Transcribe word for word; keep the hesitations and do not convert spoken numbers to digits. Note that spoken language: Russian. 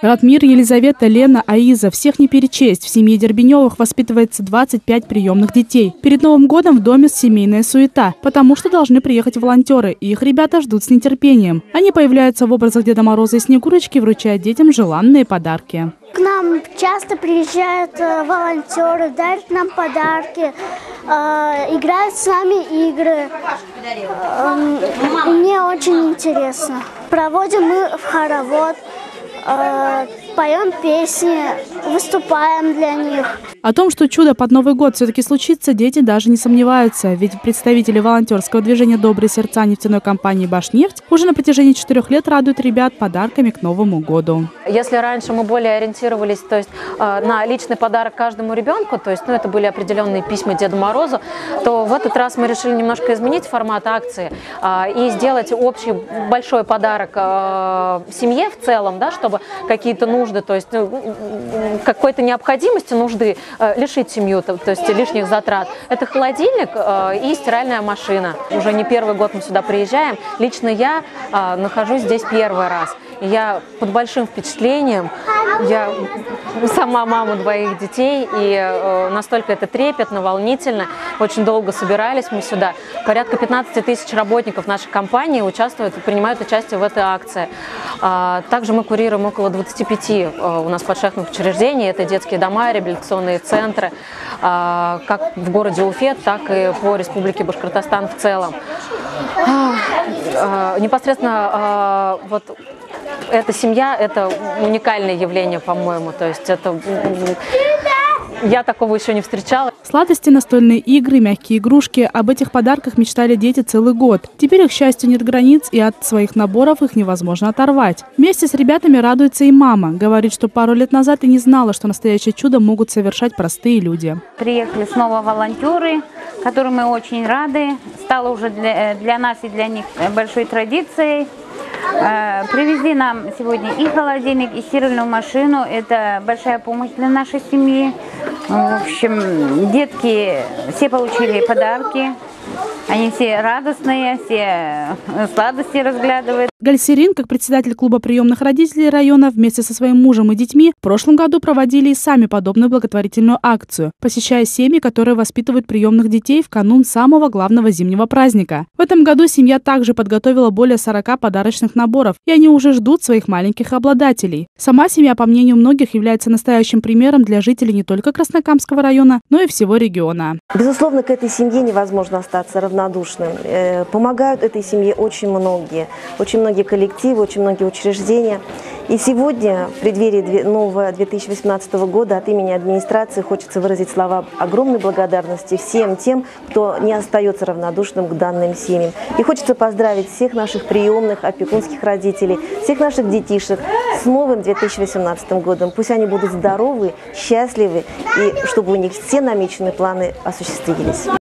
Ратмир, Елизавета, Лена, Аиза – всех не перечесть. В семье Дербеневых воспитывается двадцать пять приемных детей. Перед Новым годом в доме семейная суета, потому что должны приехать волонтеры, и их ребята ждут с нетерпением. Они появляются в образах Деда Мороза и Снегурочки, вручая детям желанные подарки. К нам часто приезжают э, волонтеры, дарят нам подарки, э, играют с нами игры. Э, мне очень интересно. Проводим мы в хоровод, э, поем песни, выступаем для них. О том, что чудо под Новый год все-таки случится, дети даже не сомневаются. Ведь представители волонтерского движения «Добрые сердца» нефтяной компании «Башнефть» уже на протяжении четырех лет радуют ребят подарками к Новому году. Если раньше мы более ориентировались, то есть, на личный подарок каждому ребенку, то есть, ну, это были определенные письма Деду Морозу, то в этот раз мы решили немножко изменить формат акции и сделать общий большой подарок семье в целом, да, чтобы какие-то нужды, то есть какой-то необходимости, нужды лишить семью, то, то есть лишних затрат. Это холодильник э, и стиральная машина. Уже не первый год мы сюда приезжаем. Лично я э, нахожусь здесь первый раз. И я под большим впечатлением. Я сама мама двоих детей, и э, настолько это трепетно, волнительно. Очень долго собирались мы сюда. Порядка пятнадцати тысяч работников нашей компании участвуют, принимают участие в этой акции. А, также мы курируем около двадцати пяти э, у нас подшефных учреждений. Это детские дома, реабилитационные центры, а, как в городе Уфе, так и по республике Башкортостан в целом. А, а, непосредственно а, вот эта семья – это уникальное явление, по-моему. То есть это я такого еще не встречала. Сладости, настольные игры, мягкие игрушки. Об этих подарках мечтали дети целый год. Теперь их счастью нет границ, и от своих наборов их невозможно оторвать. Вместе с ребятами радуется и мама. Говорит, что пару лет назад и не знала, что настоящее чудо могут совершать простые люди. Приехали снова волонтеры, которым мы очень рады. Стало уже для, для нас и для них большой традицией. Привезли нам сегодня и холодильник, и стиральную машину. Это большая помощь для нашей семьи. В общем, детки все получили подарки. Они все радостные, все сладости разглядывают. Гальсерин, как председатель клуба приемных родителей района, вместе со своим мужем и детьми в прошлом году проводили и сами подобную благотворительную акцию, посещая семьи, которые воспитывают приемных детей в канун самого главного зимнего праздника. В этом году семья также подготовила более сорока подарочных наборов, и они уже ждут своих маленьких обладателей. Сама семья, по мнению многих, является настоящим примером для жителей не только Краснокамского района, но и всего региона. Безусловно, к этой семье невозможно остаться равнодушным. Помогают этой семье очень многие, очень многие коллективы, очень многие учреждения. И сегодня, в преддверии нового две тысячи восемнадцатого года, от имени администрации хочется выразить слова огромной благодарности всем тем, кто не остается равнодушным к данным семьям. И хочется поздравить всех наших приемных, опекунских родителей, всех наших детишек с новым две тысячи восемнадцатым годом. Пусть они будут здоровы, счастливы, и чтобы у них все намеченные планы осуществились.